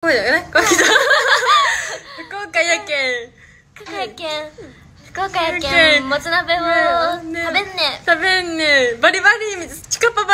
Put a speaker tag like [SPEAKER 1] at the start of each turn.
[SPEAKER 1] までね、これ来た。福岡やけん。
[SPEAKER 2] 福岡やけんもつ鍋を食べんね。
[SPEAKER 1] バリバリチカパ